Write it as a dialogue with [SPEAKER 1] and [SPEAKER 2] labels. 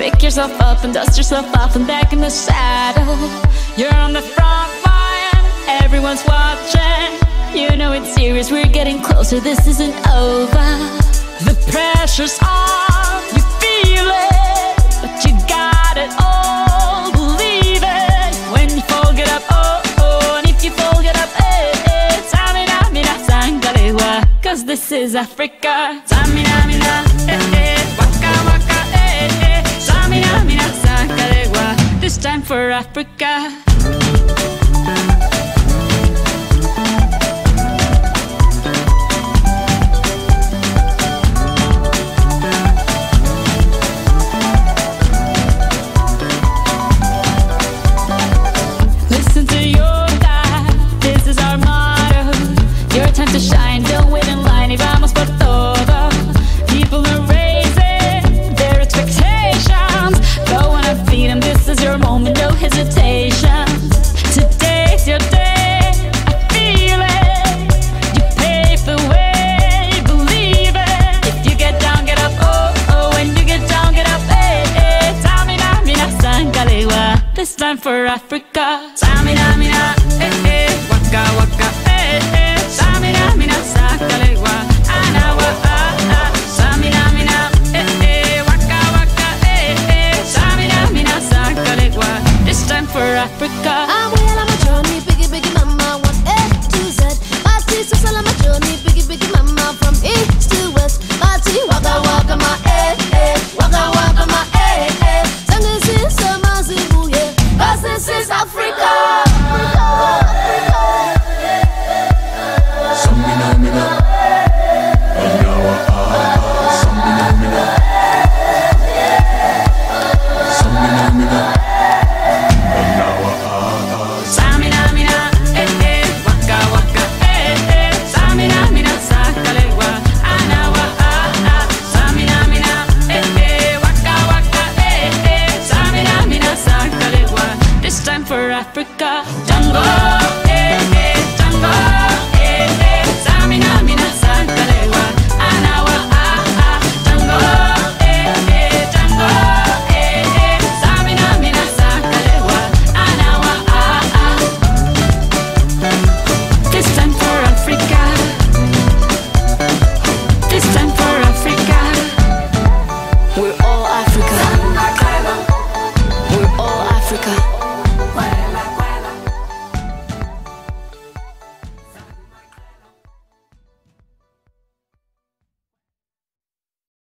[SPEAKER 1] Pick yourself up and dust yourself off and back in the saddle. You're on the front line, everyone's watching. You know it's serious, we're getting closer, this isn't over. The pressure's on, you feel it, but you got it all, believe it. When you fall, get up, oh, oh, and if you fall, get up, eh, eh. Samina, mina, sangalewa, cause this is Africa. Samina, mina, eh, eh, waka, waka, eh, eh. Samina, mina, sangalewa, this time for Africa. Time to shine, don't wait in line, y vamos por todo. People are raising their expectations. Go on and feed them, this is your moment, no hesitation. Today's your day, I feel it. You pave the way, believe it. If you get down, get up, oh, oh. When you get down, get up, eh, eh. Samina, mina, sangalewa, this time for Africa. Samina, mina, eh, eh. Waka, waka, eh, eh. Samina, mina, sangalewa, anawa, ah, ah. Samina, mina, eh, eh. Waka, waka, eh, eh. Samina, mina, sangalewa, this time for Africa.
[SPEAKER 2] I'm well on my journey, biggie, biggie mama, 1 A to Z. Party, so on my journey, biggie, biggie mama, from east to west. Party, waka, waka, my eh, eh. Waka, waka, my eh, eh. Sangin' sin, sama, zibu, yeah. 'Cause this is Africa.
[SPEAKER 1] For Africa, jungle.